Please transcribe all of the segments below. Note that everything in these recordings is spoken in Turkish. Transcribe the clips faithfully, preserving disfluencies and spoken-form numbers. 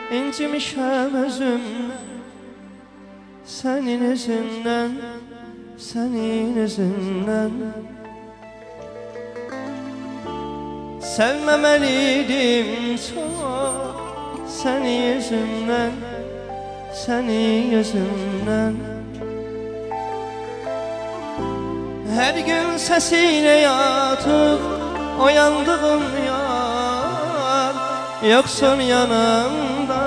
İncimişəm özüm senin yüzündən, senin yüzündən. Sevməməliydim çox senin yüzündən, senin yüzündən. Her gün səsiyle yatıp oyandığım yar yoksun yanımda.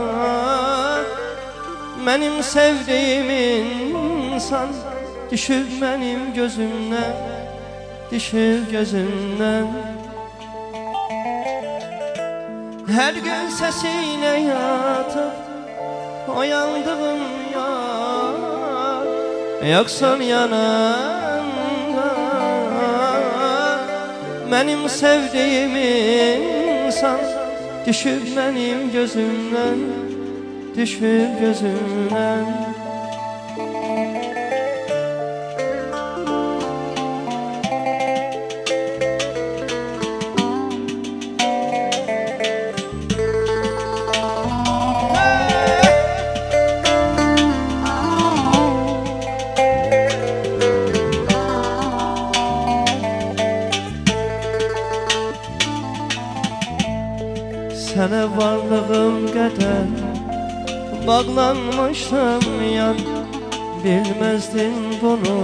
Benim sevdiğim insan düşüp benim gözümden, düşüp gözümden. Her gün səsiyle yatıp oyandığım yar yoksun yanımda. Benim sevdiğim insan düşüp benim gözümden, düşüp gözümden. Sənə varlığım qədər bağlanmışam yan, bilməzdin bunu.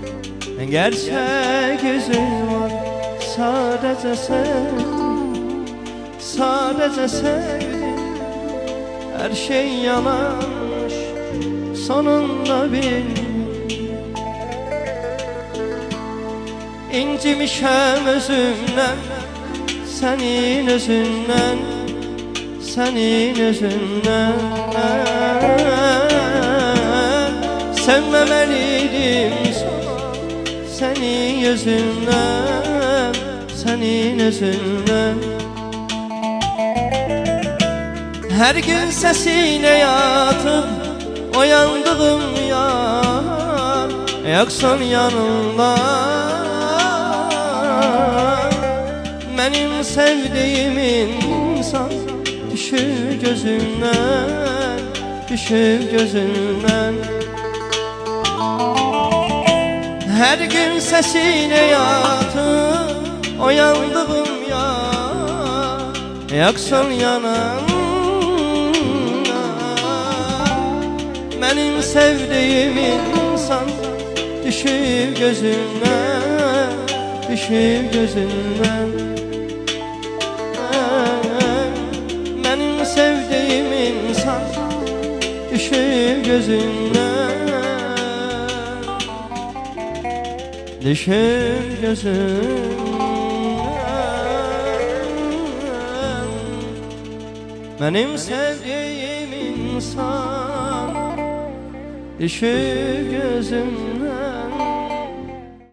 Gerçək yüzün var, sadəcə sevdim, sadəcə sevdim. Her şey yalanmış, sonunda bildim. İncimişəm özümdən, senin özündən, senin yüzünden. Sevməməliydim senin yüzünden, senin yüzünden. Her gün səsiyle yatıp oyandığım yar yoksun yanımda. Benim sevdiğim insan düşüp gözümden, düşüp gözümden. Her gün səsiyle yatıp oyandığım yar yoksun yanımda. Benim sevdiğim insan düşüp gözümden, düşüp gözümden. Benim sevdiğim insan düşüp gözümden, düşüp gözümden. Benim sevdiğim insan düşüp gözümden.